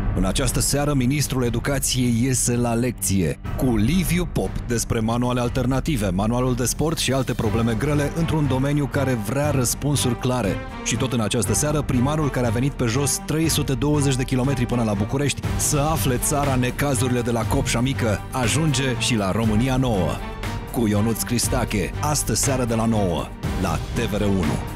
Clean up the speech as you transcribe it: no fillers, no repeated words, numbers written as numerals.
În această seară, ministrul educației iese la lecție cu Liviu Pop despre manuale alternative, manualul de sport și alte probleme grele într-un domeniu care vrea răspunsuri clare. Și tot în această seară, primarul care a venit pe jos 320 de kilometri până la București să afle țara necazurile de la Copșa Mică ajunge și la România Nouă. Cu Ionuț Cristache, astă seară de la 9 la TVR1.